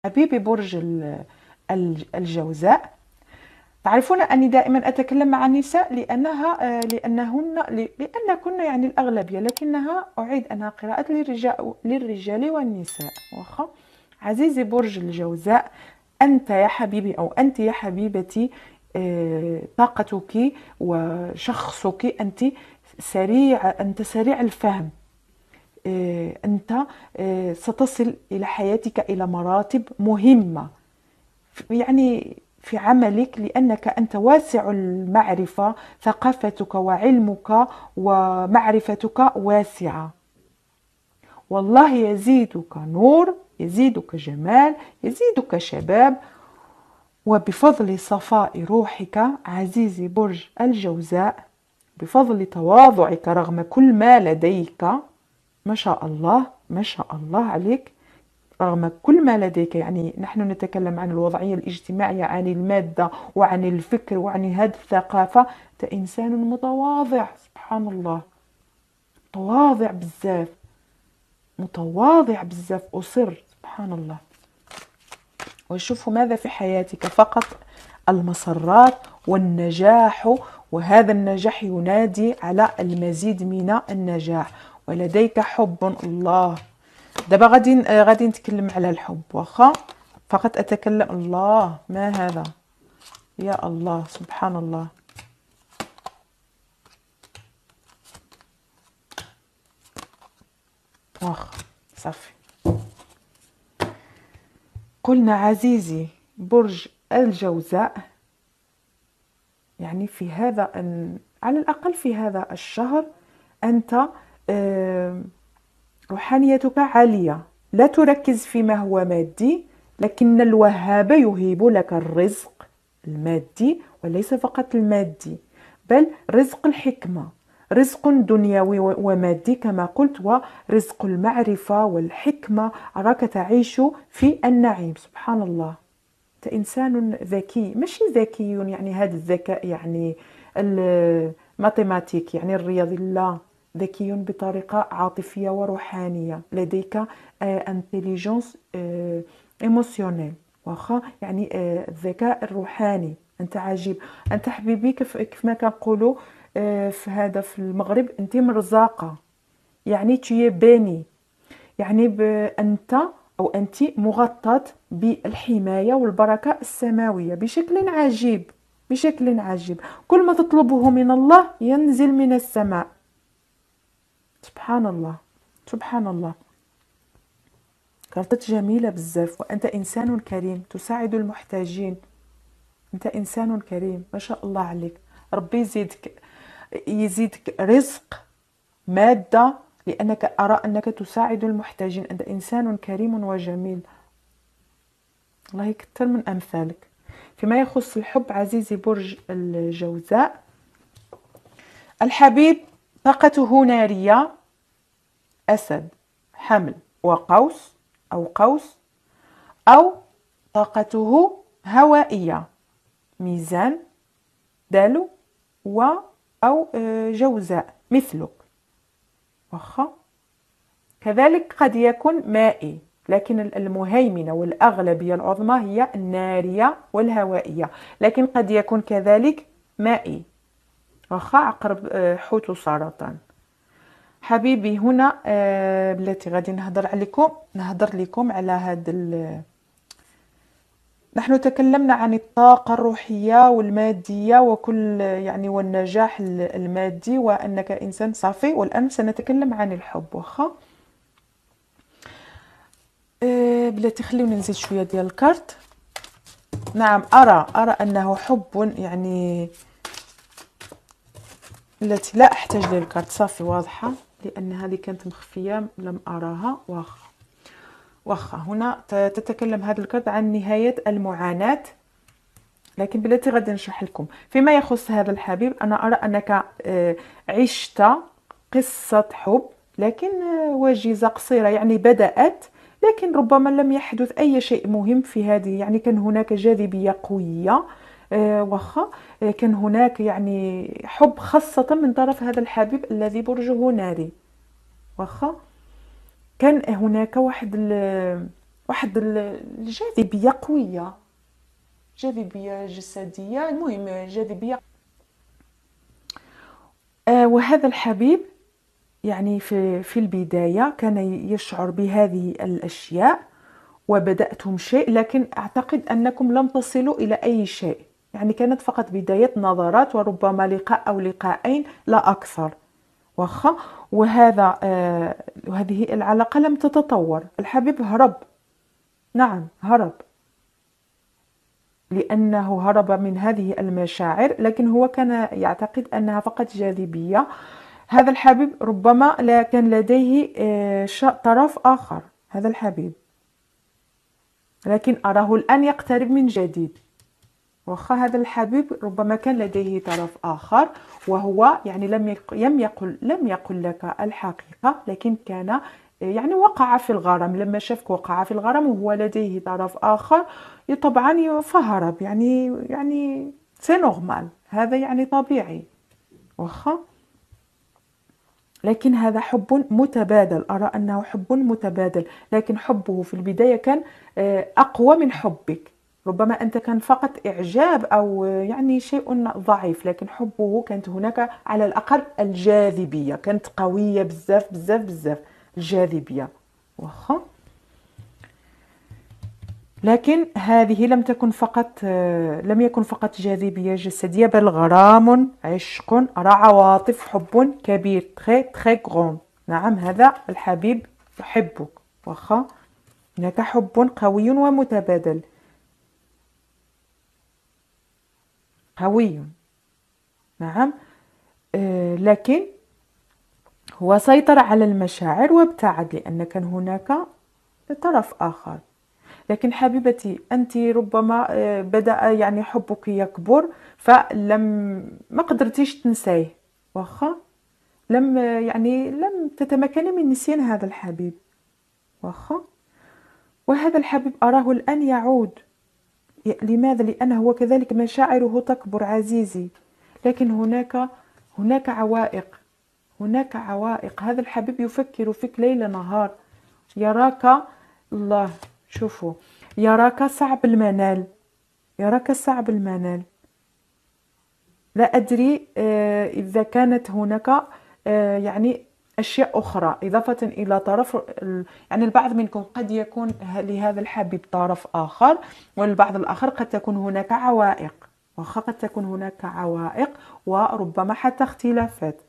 حبيبي برج الجوزاء، تعرفون أني دائما أتكلم مع النساء لأنكن يعني الأغلبية، لكنها أعيد أنها قراءة للرجال والنساء. واخا عزيزي برج الجوزاء، أنت يا حبيبي أو أنت يا حبيبتي، طاقتك وشخصك، أنت سريع الفهم. أنت ستصل إلى حياتك إلى مراتب مهمة، يعني في عملك، لأنك أنت واسع المعرفة، ثقافتك وعلمك ومعرفتك واسعة. والله يزيدك نور، يزيدك جمال، يزيدك شباب. وبفضل صفاء روحك عزيزي برج الجوزاء، بفضل تواضعك رغم كل ما لديك، ما شاء الله ما شاء الله عليك، رغم كل ما لديك، يعني نحن نتكلم عن الوضعية الاجتماعية، عن المادة وعن الفكر وعن هذه الثقافة. أنت إنسان متواضع، سبحان الله، متواضع بزاف، متواضع بزاف، أصر، سبحان الله. وشوفوا ماذا في حياتك، فقط المسرات والنجاح، وهذا النجاح ينادي على المزيد من النجاح، ولديك حب. الله، دابا غادي نتكلم على الحب، واخا فقط اتكلم. الله، ما هذا؟ يا الله، سبحان الله. واخا صافي. قلنا عزيزي برج الجوزاء، يعني في هذا على الأقل في هذا الشهر أنت روحانيتك عالية، لا تركز فيما هو مادي، لكن الوهاب يهيب لك الرزق المادي، وليس فقط المادي، بل رزق الحكمة، رزق دنيوي ومادي كما قلت، ورزق المعرفة والحكمة. أراك تعيش في النعيم، سبحان الله. أنت إنسان ذكي، ماشي ذكي يعني هذا الذكاء يعني الماتيماتيك يعني الرياضي، لا، ذكي بطريقة عاطفية وروحانية، لديك انتليجنس ايموسيونيل، واخا يعني الذكاء الروحاني. أنت عجيب، أنت حبيبي، كيف ما كنقولوا في المغرب، أنت مرزاقة، يعني تي باني، يعني أنت أو أنت مغطاة بالحماية والبركة السماوية بشكل عجيب، بشكل عجيب. كل ما تطلبه من الله ينزل من السماء، سبحان الله، سبحان الله. كارتت جميلة بزاف. وأنت إنسان كريم تساعد المحتاجين، أنت إنسان كريم، ما شاء الله عليك. ربي يزيدك رزق، مادة، لأنك أرى أنك تساعد المحتاجين. أنت إنسان كريم وجميل، الله يكثر من أمثالك. فيما يخص الحب عزيزي برج الجوزاء، الحبيب طاقته نارية، أسد، حمل وقوس أو قوس، أو طاقته هوائية، ميزان، دلو، أو جوزاء مثلك، واخا كذلك قد يكون مائي، لكن المهيمنة والأغلبية العظمى هي النارية والهوائية، لكن قد يكون كذلك مائي، واخا عقرب، حوت وسرطان. حبيبي هنا بلاتي غادي نهضر لكم على نحن تكلمنا عن الطاقة الروحية والمادية وكل يعني والنجاح المادي، وأنك إنسان صافي. والآن سنتكلم عن الحب، واخا بلاتي خليوني نزيد شوية ديال الكارت. نعم، أرى أنه حب، يعني التي لا أحتاج للكارت، صافي واضحة، لأن هذه كانت مخفية لم أراها. واخا هنا تتكلم هذا الكارت عن نهاية المعاناة، لكن بلاتي غادي نشرح لكم. فيما يخص هذا الحبيب، أنا أرى أنك عشت قصة حب، لكن وجيزة قصيرة، يعني بدأت، لكن ربما لم يحدث أي شيء مهم في هذه، يعني كان هناك جاذبية قوية، واخا كان هناك يعني حب، خاصة من طرف هذا الحبيب الذي برجه ناري، واخا كان هناك واحد واحد الجاذبية قوية، جاذبية جسدية، المهم جاذبية. وهذا الحبيب يعني في البداية كان يشعر بهذه الأشياء، وبدأتم شيء، لكن أعتقد أنكم لم تصلوا إلى أي شيء، يعني كانت فقط بداية نظرات، وربما لقاء أو لقاءين لا أكثر. واخا. وهذه العلاقة لم تتطور. الحبيب هرب، نعم هرب، لأنه هرب من هذه المشاعر، لكن هو كان يعتقد أنها فقط جاذبية. هذا الحبيب ربما لا كان لديه طرف آخر، هذا الحبيب، لكن أراه الآن يقترب من جديد. واخا هذا الحبيب ربما كان لديه طرف آخر، وهو يعني لم يقل لك الحقيقة، لكن كان يعني وقع في الغرام. لما شافك وقع في الغرام وهو لديه طرف آخر، طبعا فهرب، يعني سي نورمال، هذا يعني طبيعي. واخا. لكن هذا حب متبادل، أرى أنه حب متبادل، لكن حبه في البداية كان أقوى من حبك. ربما أنت كان فقط إعجاب أو يعني شيء ضعيف، لكن حبه كانت هناك على الأقل الجاذبية كانت قوية بزاف بزاف بزاف، الجاذبية. واخا. لكن هذه لم يكن فقط جاذبية جسدية، بل غرام، عشق، عواطف، حب كبير، تري تري غون. نعم هذا الحبيب يحبك. واخا. هناك حب قوي ومتبادل، قوي. نعم. لكن هو سيطر على المشاعر وابتعد، لأن كان هناك طرف آخر. لكن حبيبتي أنت ربما بدأ يعني حبك يكبر، ما قدرتيش تنسيه. واخا. لم تتمكني من نسيان هذا الحبيب. واخا. وهذا الحبيب أراه الآن يعود. لماذا؟ لأنه هو كذلك مشاعره تكبر عزيزي، لكن هناك عوائق، هناك عوائق. هذا الحبيب يفكر فيك ليل نهار، يراك. الله، شوفوا، يراك صعب المنال، يراك صعب المنال. لا أدري إذا كانت هناك يعني أشياء أخرى إضافة إلى طرف يعني البعض منكم قد يكون لهذا الحبيب طرف آخر، والبعض الآخر قد تكون هناك عوائق، وقد تكون هناك عوائق وربما حتى اختلافات.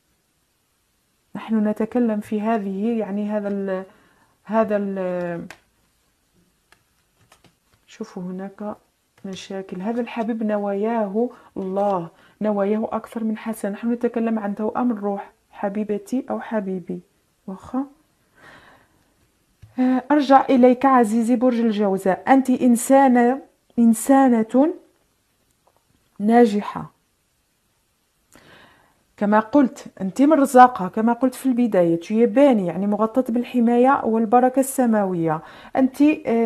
نحن نتكلم في هذه يعني هذا ال شوفوا هناك مشاكل. هذا الحبيب نواياه، الله، نواياه أكثر من حسن. نحن نتكلم عن توأم الروح، حبيبتي أو حبيبي. واخا. أرجع إليك عزيزي برج الجوزاء، أنت إنسانة ناجحة. كما قلت أنت مرزاقة، كما قلت في البداية، ياباني يعني مغطاة بالحماية والبركة السماوية. أنت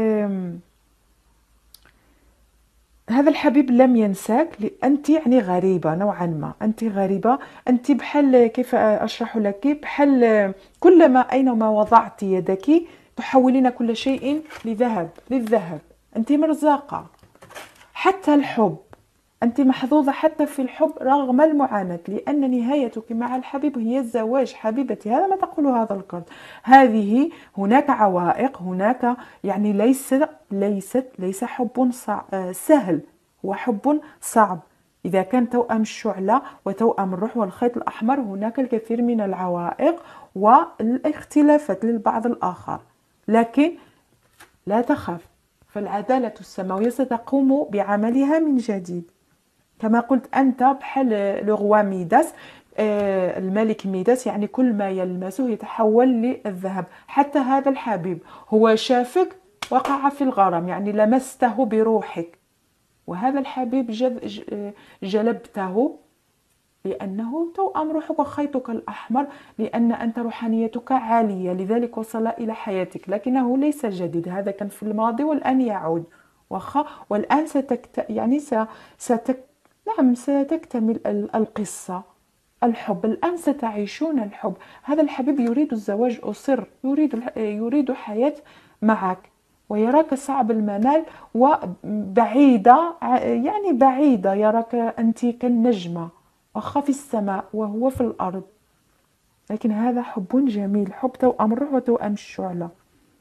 هذا الحبيب لم ينساك، أنت يعني غريبة نوعا ما، أنت غريبة. أنت بحال، كيف أشرح لك، بحال كلما أينما وضعت يدك تحولين كل شيء للذهب. أنت مرزاقة. حتى الحب، أنت محظوظة حتى في الحب رغم المعاناة، لأن نهايتك مع الحبيب هي الزواج حبيبتي. هذا ما تقوله هذا القرد. هناك عوائق، هناك يعني ليس حب سهل، هو حب صعب. إذا كان توأم الشعلة وتوأم الروح والخيط الأحمر، هناك الكثير من العوائق والاختلافات للبعض الآخر، لكن لا تخف، فالعدالة السماوية ستقوم بعملها من جديد. كما قلت أنت بحال لغوا ميداس، الملك ميداس، يعني كل ما يلمسه يتحول للذهب. حتى هذا الحبيب هو شافك وقع في الغرام، يعني لمسته بروحك، وهذا الحبيب جلبته لأنه توأم روحك وخيطك الأحمر، لأن أنت روحانيتك عالية، لذلك وصل إلى حياتك. لكنه ليس جديد، هذا كان في الماضي والآن يعود. والآن يعني نعم ستكتمل القصة. الحب الآن ستعيشون الحب. هذا الحبيب يريد الزواج، أصر، يريد حياة معك. ويراك صعب المنال وبعيدة، يعني بعيدة، يراك أنت كالنجمة، واخا في السماء وهو في الأرض. لكن هذا حب جميل، حب توأم الروح وتوأم الشعلة.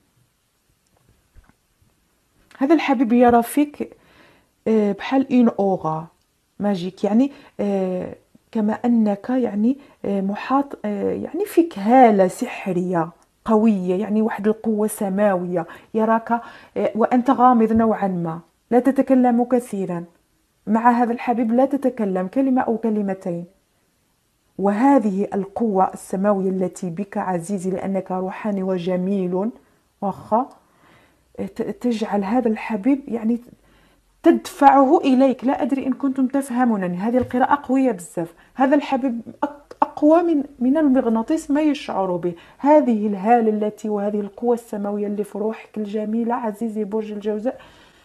هذا الحبيب يرى فيك بحال اون اورا ماجيك، يعني كما انك يعني محاط، يعني فيك هالة سحرية قوية، يعني واحد القوة سماوية. يراك وانت غامض نوعا ما، لا تتكلم كثيرا. مع هذا الحبيب لا تتكلم كلمة او كلمتين. وهذه القوة السماوية التي بك عزيزي، لأنك روحاني وجميل واخا، تجعل هذا الحبيب يعني تدفعه إليك. لا أدري إن كنتم تفهمونني، هذه القراءة قوية بزاف. هذا الحبيب أقوى من المغناطيس ما يشعر به. هذه الهالة التي وهذه القوة السماوية اللي في روحك الجميلة عزيزي برج الجوزاء،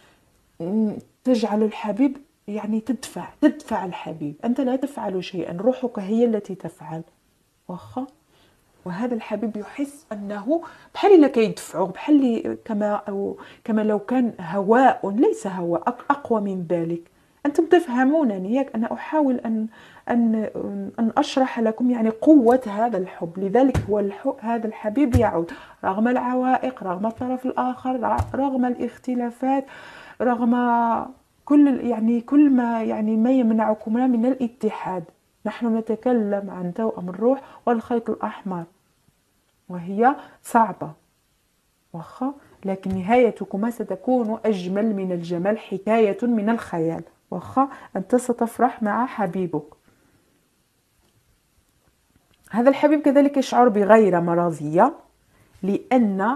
تجعل الحبيب يعني تدفع الحبيب. أنت لا تفعل شيئا، روحك هي التي تفعل واخا. وهذا الحبيب يحس أنه بحال إلا كيدفعه، بحال كما أو كما لو كان هواء، ليس هواء، أقوى من ذلك. أنتم تفهمونني ياك؟ أنا أحاول أن أن أشرح لكم يعني قوة هذا الحب. لذلك هو هذا الحبيب يعود رغم العوائق، رغم الطرف الآخر، رغم الاختلافات، رغم كل ما يعني ما يمنعكم من الاتحاد. نحن نتكلم عن توأم الروح والخيط الأحمر، وهي صعبة واخا، لكن نهايتكما ستكون أجمل من الجمال، حكاية من الخيال واخا. أنت ستفرح مع حبيبك. هذا الحبيب كذلك يشعر بغير مرضية، لأن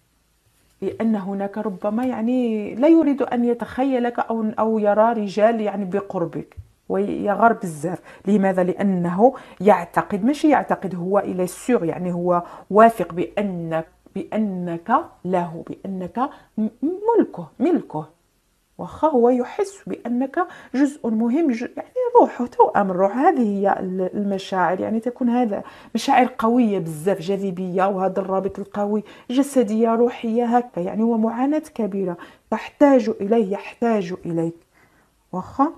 هناك ربما يعني لا يريد أن يتخيلك أو يرى رجال يعني بقربك، ويغار بزاف. لماذا؟ لأنه يعتقد، ماشي يعتقد، هو إلى سور، يعني هو واثق بأنك له، بأنك ملكه واخا. هو يحس بأنك جزء مهم، يعني روحه، توأم الروح. هذه هي المشاعر، يعني تكون هذا مشاعر قوية بزاف، جاذبية، وهذا الرابط القوي جسدية روحية هكا يعني. ومعاناة كبيرة تحتاج إليه، يحتاج إليك واخا.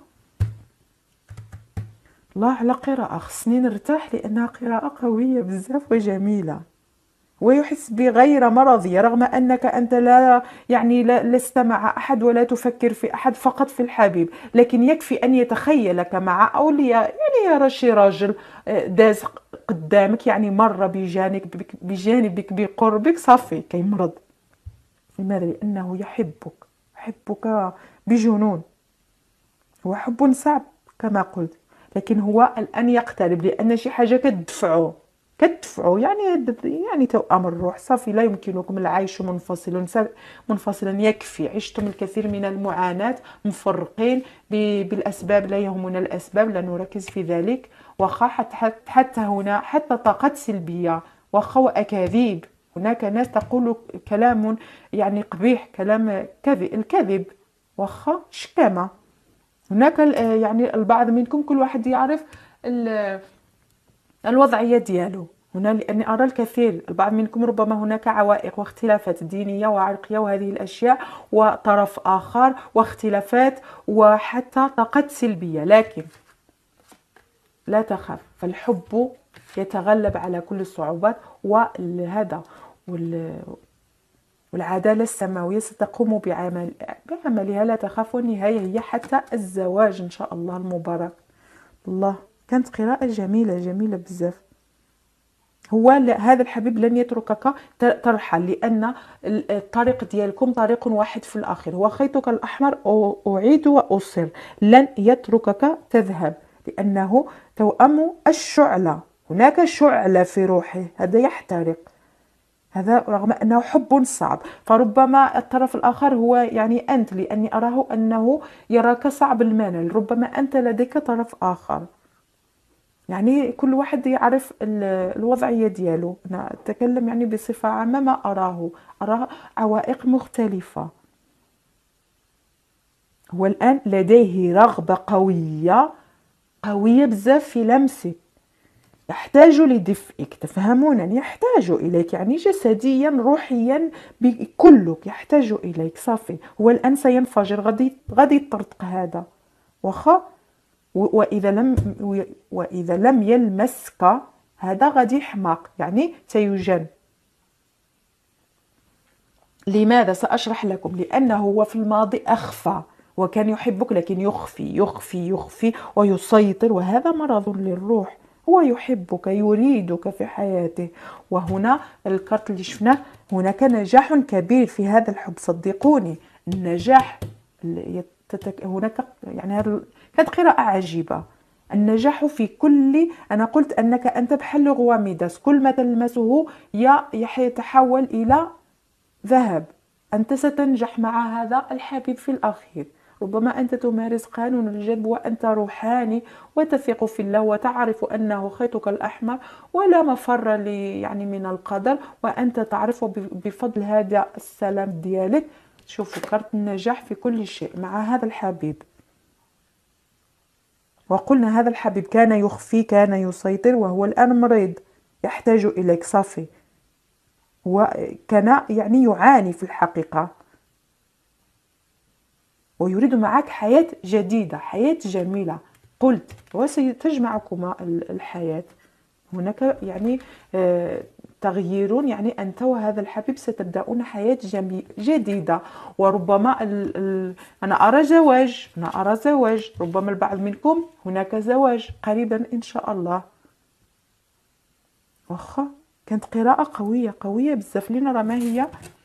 الله على قراءة، خصني نرتاح لأنها قراءة قوية بزاف وجميلة. ويحس بغير مرضية، رغم أنك أنت لا يعني لست مع أحد ولا تفكر في أحد، فقط في الحبيب. لكن يكفي أن يتخيلك مع يعني يرى شي راجل داز قدامك، يعني مر بجانبك بقربك، صافي كيمرض. لماذا؟ لأنه يحبك بجنون. هو حب صعب كما قلت، لكن هو الآن يقترب، لأن شي حاجة كتدفعه يعني توأم الروح. صافي، لا يمكنكم العيش منفصلا. يكفي عشتم الكثير من المعاناة مفرقين بالأسباب، لا يهمنا الأسباب، لا نركز في ذلك واخا. حتى هنا حتى طاقات سلبية واخا، وأكاذيب. هناك ناس تقول كلام يعني قبيح، كلام الكذب واخا، شكامة. هناك يعني البعض منكم كل واحد يعرف الوضعية ديالو هنا، لأني أرى الكثير. البعض منكم ربما هناك عوائق واختلافات دينية وعرقية وهذه الأشياء، وطرف آخر واختلافات، وحتى طاقات سلبية. لكن لا تخاف، فالحب يتغلب على كل الصعوبات، وهذا والعدالة السماوية ستقوم بعملها. لا تخاف، والنهاية هي حتى الزواج إن شاء الله المبارك. الله، كانت قراءة جميلة بزاف. هو هذا الحبيب لن يتركك ترحل، لأن الطريق ديالكم طريق واحد في الآخر. هو خيطك الأحمر، أعيد وأصر، لن يتركك تذهب، لأنه توأم الشعلة. هناك شعلة في روحه، هذا يحترق، هذا رغم أنه حب صعب. فربما الطرف الآخر هو يعني أنت، لأني أراه أنه يراك صعب المنال. ربما أنت لديك طرف آخر، يعني كل واحد يعرف الوضعية ديالو. أنا أتكلم يعني بصفة عامة، ما أراه عوائق مختلفة. هو الآن لديه رغبة قوية بزاف في لمسك، يحتاج لدفئك، تفهمونني؟ يحتاج إليك يعني جسديا روحيا بكلك يحتاج إليك. صافي، هو الآن سينفجر، غادي يطرطق هذا. واخا وإذا لم يلمسك هذا غادي يحماق، يعني سيجن. لماذا؟ سأشرح لكم. لأنه هو في الماضي أخفى وكان يحبك، لكن يخفي يخفي يخفي ويسيطر، وهذا مرض للروح. هو يحبك، يريدك في حياته. وهنا الكارت اللي شفناه، هناك نجاح كبير في هذا الحب، صدقوني. النجاح هناك يعني كانت قراءة عجيبة. النجاح في كل، أنا قلت أنك أنت بحال غواميداس، كل ما تلمسه يتحول إلى ذهب. أنت ستنجح مع هذا الحبيب في الأخير. ربما أنت تمارس قانون الجذب وأنت روحاني وتثق في الله وتعرف أنه خيطك الأحمر ولا مفر يعني من القدر، وأنت تعرف بفضل هذا السلام ديالك. شوفوا كارت النجاح في كل شيء مع هذا الحبيب. وقلنا هذا الحبيب كان يخفي، كان يسيطر، وهو الآن مريض يحتاج إليك. صافي، وكان يعني يعاني في الحقيقة، ويريد معك حياة جديدة، حياة جميلة. قلت وستجمعكما الحياة. هناك يعني تغيير، يعني أنت وهذا الحبيب ستبدأون حياة جديدة. وربما أنا أرى زواج، أنا أرى زواج، ربما البعض منكم هناك زواج قريبا إن شاء الله. واخا كانت قراءة قوية قوية بزاف. لنرى ما هي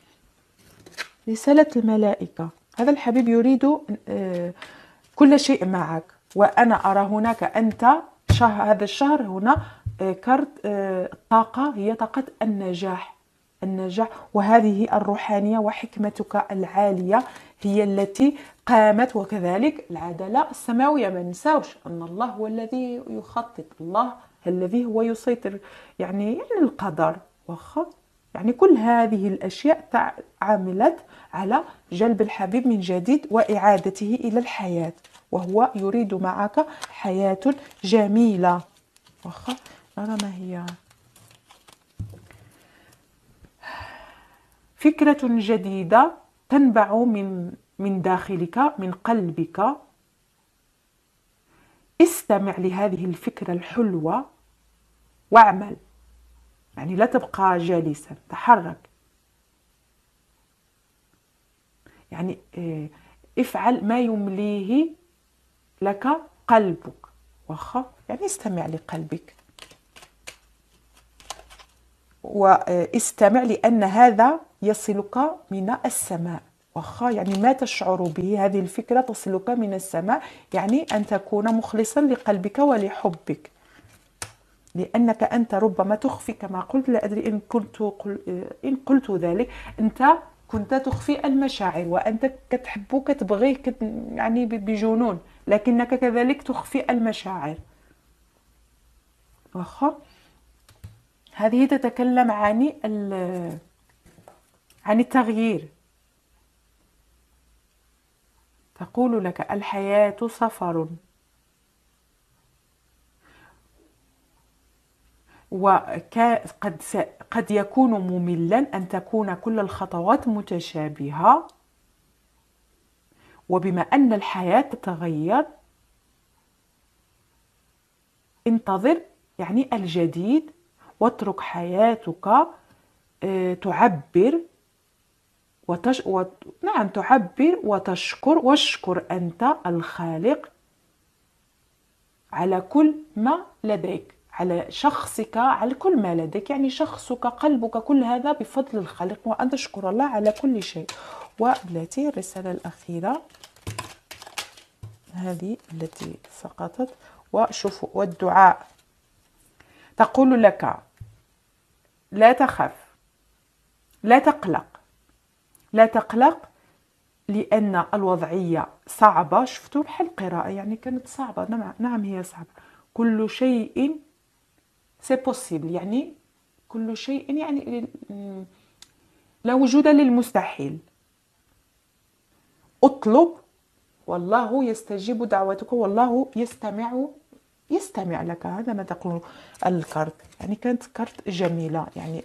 رسالة الملائكة. هذا الحبيب يريد كل شيء معك. وأنا أرى هناك أنت هذا الشهر هنا كارت الطاقة، هي طاقة النجاح. النجاح، وهذه الروحانية وحكمتك العالية هي التي قامت. وكذلك العدالة السماوية، ما ننساوش أن الله هو الذي يخطط، الله الذي هو يسيطر يعني القدر. واخا يعني كل هذه الأشياء عملت على جلب الحبيب من جديد وإعادته إلى الحياة، وهو يريد معك حياة جميلة. واخا نرى ما هي فكرة جديدة تنبع من داخلك، من قلبك. استمع لهذه الفكرة الحلوة واعمل، يعني لا تبقى جالسا، تحرك. يعني افعل ما يمليه لك قلبك. واخا يعني استمع لقلبك واستمع، لأن هذا يصلك من السماء. واخا يعني ما تشعر به، هذه الفكرة تصلك من السماء، يعني أن تكون مخلصا لقلبك ولحبك. لأنك أنت ربما تخفي، كما قلت، لا أدري إن قلت ذلك، أنت كنت تخفي المشاعر، وأنت كتحب كتبغيه يعني بجنون، لكنك كذلك تخفي المشاعر. واخا هذه تتكلم عن التغيير. تقول لك الحياة سفر، قد يكون مملا أن تكون كل الخطوات متشابهة، وبما أن الحياة تتغير انتظر يعني الجديد، واترك حياتك تعبر نعم تعبر وتشكر. واشكر أنت الخالق على كل ما لديك، على شخصك، على كل ما لديك، يعني شخصك، قلبك، كل هذا بفضل الخالق، وأن تشكر الله على كل شيء. وبلاتي الرسالة الأخيرة هذه التي سقطت، وشوفوا، والدعاء. تقول لك لا تخف، لا تقلق، لا تقلق، لأن الوضعية صعبة. شفتوا بحال القراءة يعني كانت صعبة. نعم هي صعبة. كل شيء سي بوسيبل، يعني كل شيء يعني لا وجود للمستحيل. اطلب والله يستجيب دعوتك، والله يستمع يستمع لك. هذا ما تقول الكارت. يعني كانت كارت جميلة. يعني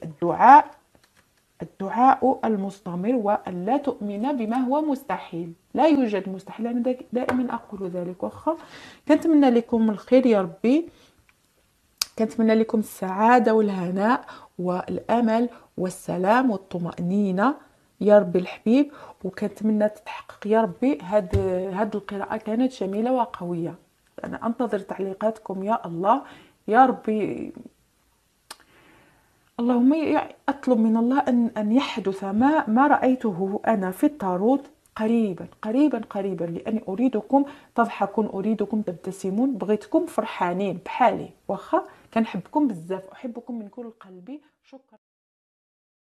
الدعاء المستمر، وأن لا تؤمن بما هو مستحيل. لا يوجد مستحيل، أنا دائما أقول ذلك. واخا كنتمنى لكم الخير يا ربي، كنتمنى لكم السعادة والهناء والأمل والسلام والطمأنينة يا ربي الحبيب. وكنتمنى تتحقق يا ربي. هاد القراءة كانت جميلة وقوية. أنا أنتظر تعليقاتكم يا الله يا ربي. اللهم أطلب من الله أن يحدث ما رأيته أنا في التاروت قريبا قريبا قريبا، لأني أريدكم تضحكون، أريدكم تبتسمون، بغيتكم فرحانين بحالي. واخا كنحبكم بزاف، أحبكم من كل قلبي. شكرا.